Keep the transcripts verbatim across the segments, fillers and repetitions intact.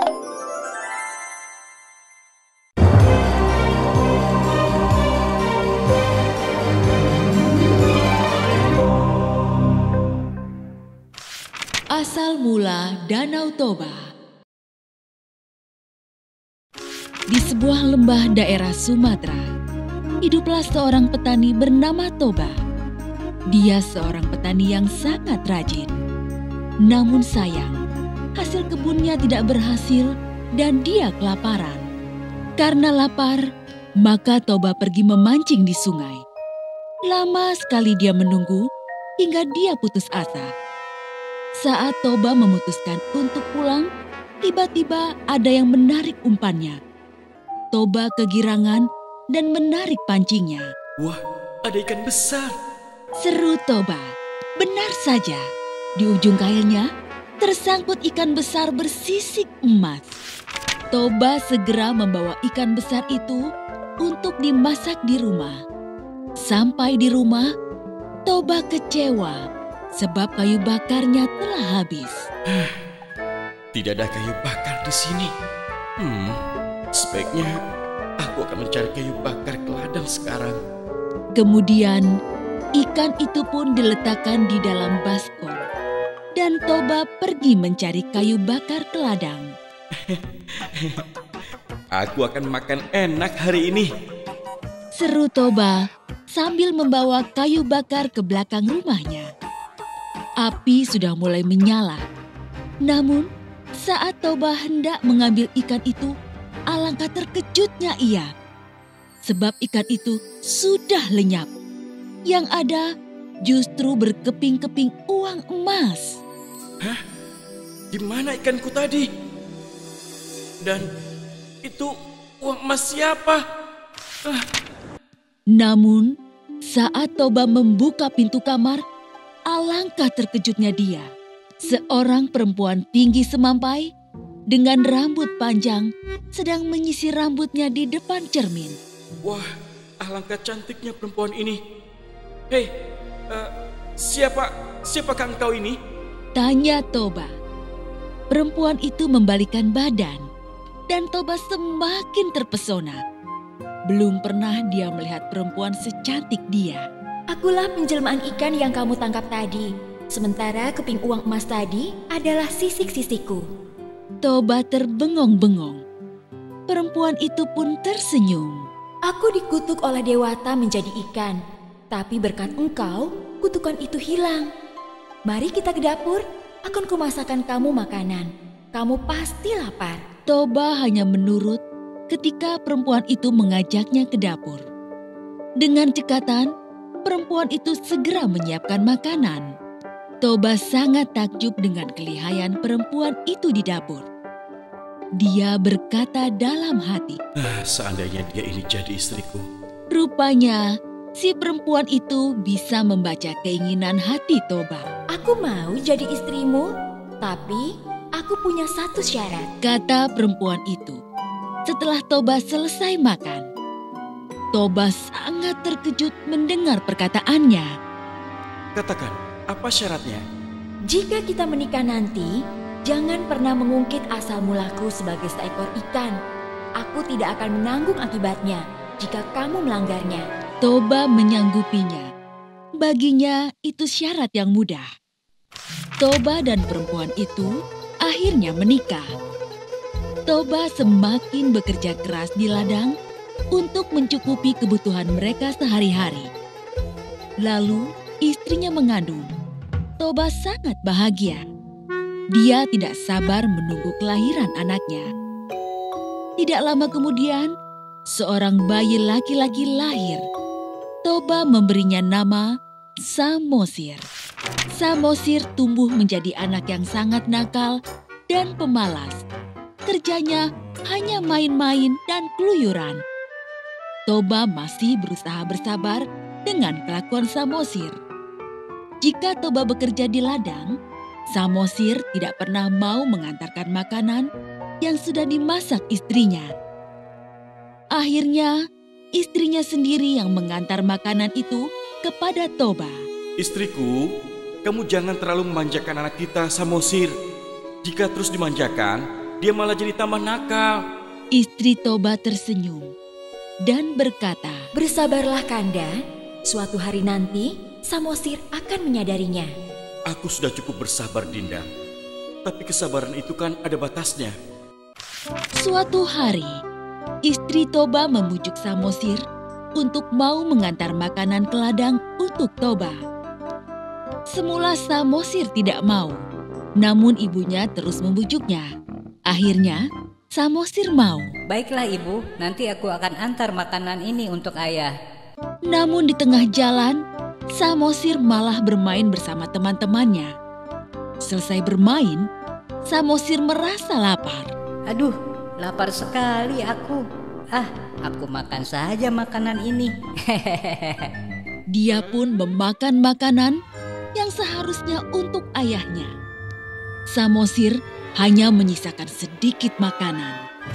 Asal mula Danau Toba. Di sebuah lembah daerah Sumatera, hiduplah seorang petani bernama Toba. Dia seorang petani yang sangat rajin. Namun sayang, hasil kebunnya tidak berhasil dan dia kelaparan. Karena lapar, maka Toba pergi memancing di sungai. Lama sekali dia menunggu hingga dia putus asa. Saat Toba memutuskan untuk pulang, tiba-tiba ada yang menarik umpannya. Toba kegirangan dan menarik pancingnya. Wah, ada ikan besar. Seru Toba. Benar saja, di ujung kailnya tersangkut ikan besar bersisik emas. Toba segera membawa ikan besar itu untuk dimasak di rumah. Sampai di rumah, Toba kecewa sebab kayu bakarnya telah habis. Tidak ada kayu bakar di sini. Hmm, sebaiknya aku akan mencari kayu bakar ke ladang sekarang. Kemudian, ikan itu pun diletakkan di dalam baskom. Dan Toba pergi mencari kayu bakar ke ladang. Aku akan makan enak hari ini. Seru Toba sambil membawa kayu bakar ke belakang rumahnya. Api sudah mulai menyala. Namun, saat Toba hendak mengambil ikan itu, alangkah terkejutnya ia. Sebab ikan itu sudah lenyap. Yang ada justru berkeping-keping uang emas. Hah? Di mana ikanku tadi? Dan itu uang emas siapa? Ah. Namun, saat Toba membuka pintu kamar, alangkah terkejutnya dia. Seorang perempuan tinggi semampai dengan rambut panjang sedang menyisir rambutnya di depan cermin. Wah, alangkah cantiknya perempuan ini. Hei, uh, siapa, siapakah engkau ini? Tanya Toba. Perempuan itu membalikan badan dan Toba semakin terpesona. Belum pernah dia melihat perempuan secantik dia. Akulah penjelmaan ikan yang kamu tangkap tadi. Sementara keping uang emas tadi adalah sisik-sisikku. Toba terbengong-bengong. Perempuan itu pun tersenyum. Aku dikutuk oleh Dewata menjadi ikan. Tapi berkat engkau, kutukan itu hilang. Mari kita ke dapur, akan kumasakkan kamu makanan. Kamu pasti lapar. Toba hanya menurut ketika perempuan itu mengajaknya ke dapur. Dengan cekatan, perempuan itu segera menyiapkan makanan. Toba sangat takjub dengan kelihayan perempuan itu di dapur. Dia berkata dalam hati, ah, seandainya dia ini jadi istriku. Rupanya, si perempuan itu bisa membaca keinginan hati Toba. Aku mau jadi istrimu, tapi aku punya satu syarat. Kata perempuan itu setelah Toba selesai makan. Toba sangat terkejut mendengar perkataannya. Katakan, apa syaratnya? Jika kita menikah nanti, jangan pernah mengungkit asal mulaku sebagai seekor ikan. Aku tidak akan menanggung akibatnya jika kamu melanggarnya. Toba menyanggupinya. Baginya itu syarat yang mudah. Toba dan perempuan itu akhirnya menikah. Toba semakin bekerja keras di ladang untuk mencukupi kebutuhan mereka sehari-hari. Lalu istrinya mengandung. Toba sangat bahagia. Dia tidak sabar menunggu kelahiran anaknya. Tidak lama kemudian, seorang bayi laki-laki lahir. Toba memberinya nama Samosir. Samosir tumbuh menjadi anak yang sangat nakal dan pemalas. Kerjanya hanya main-main dan keluyuran. Toba masih berusaha bersabar dengan kelakuan Samosir. Jika Toba bekerja di ladang, Samosir tidak pernah mau mengantarkan makanan yang sudah dimasak istrinya. Akhirnya, istrinya sendiri yang mengantar makanan itu kepada Toba. Istriku, kamu jangan terlalu memanjakan anak kita, Samosir. Jika terus dimanjakan, dia malah jadi tambah nakal. Istri Toba tersenyum dan berkata, "Bersabarlah Kanda, suatu hari nanti Samosir akan menyadarinya." Aku sudah cukup bersabar, Dinda. Tapi kesabaran itu kan ada batasnya. Suatu hari, istri Toba membujuk Samosir untuk mau mengantar makanan ke ladang untuk Toba. Semula Samosir tidak mau, namun ibunya terus membujuknya. Akhirnya, Samosir mau. "Baiklah ibu, nanti aku akan antar makanan ini untuk ayah." Namun di tengah jalan, Samosir malah bermain bersama teman-temannya. Selesai bermain, Samosir merasa lapar. "Aduh, lapar sekali aku. Ah, aku makan saja makanan ini." Dia pun memakan makanan yang seharusnya untuk ayahnya. Samosir hanya menyisakan sedikit makanan.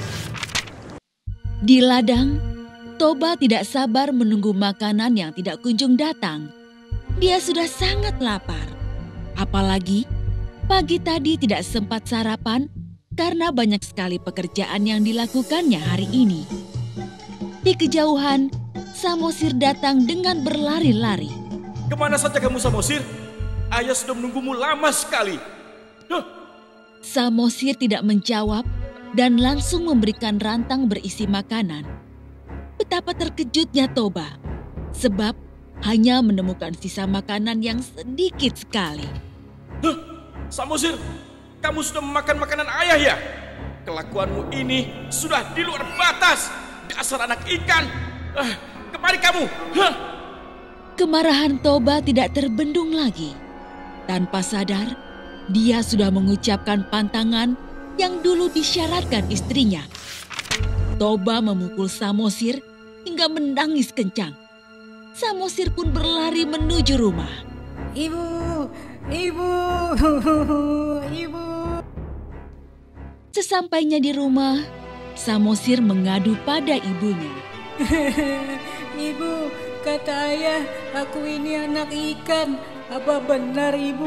Di ladang, Toba tidak sabar menunggu makanan yang tidak kunjung datang. Dia sudah sangat lapar. Apalagi pagi tadi tidak sempat sarapan karena banyak sekali pekerjaan yang dilakukannya hari ini. Di kejauhan, Samosir datang dengan berlari-lari. "Kemana saja kamu, Samosir? Ayah sudah menunggumu lama sekali." Huh. Samosir tidak menjawab dan langsung memberikan rantang berisi makanan. Betapa terkejutnya Toba, sebab hanya menemukan sisa makanan yang sedikit sekali. Huh. Samosir, kamu sudah memakan makanan ayah ya? Kelakuanmu ini sudah di luar batas. Dasar anak ikan. Uh, kemari kamu. Huh. Kemarahan Toba tidak terbendung lagi. Tanpa sadar, dia sudah mengucapkan pantangan yang dulu disyaratkan istrinya. Toba memukul Samosir hingga menangis kencang. Samosir pun berlari menuju rumah. "Ibu, ibu, ibu." Sesampainya di rumah, Samosir mengadu pada ibunya. "Ibu, kata ayah, aku ini anak ikan. Apa benar ibu?"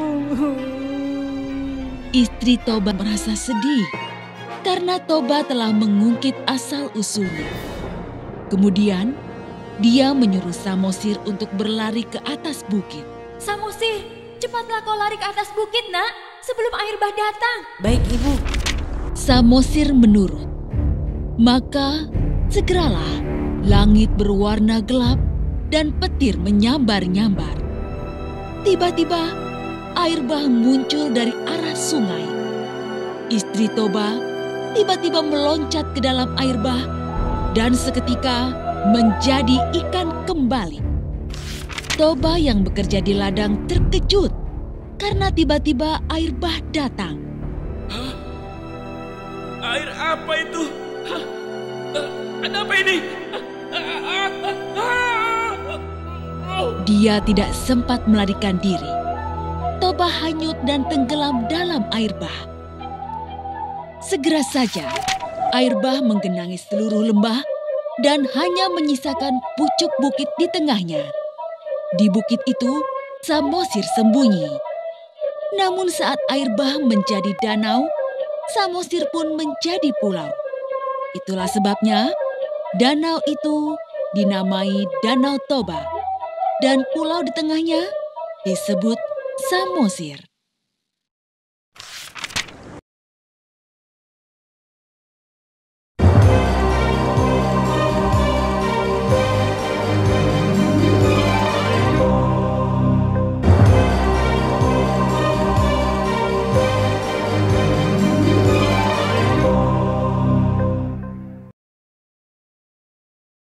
Istri Toba merasa sedih karena Toba telah mengungkit asal-usulnya. Kemudian, dia menyuruh Samosir untuk berlari ke atas bukit. "Samosir, cepatlah kau lari ke atas bukit, nak, sebelum air bah datang." "Baik ibu." Samosir menurut. Maka segeralah langit berwarna gelap dan petir menyambar-nyambar. Tiba-tiba air bah muncul dari arah sungai. Istri Toba tiba-tiba meloncat ke dalam air bah dan seketika menjadi ikan kembali. Toba yang bekerja di ladang terkejut karena tiba-tiba air bah datang. Hah? Air apa itu? Hah? Uh, ada apa ini? Dia tidak sempat melarikan diri. Toba hanyut dan tenggelam dalam air bah. Segera saja, air bah menggenangi seluruh lembah dan hanya menyisakan pucuk bukit di tengahnya. Di bukit itu, Samosir sembunyi. Namun saat air bah menjadi danau, Samosir pun menjadi pulau. Itulah sebabnya danau itu dinamai Danau Toba dan pulau di tengahnya disebut Samosir.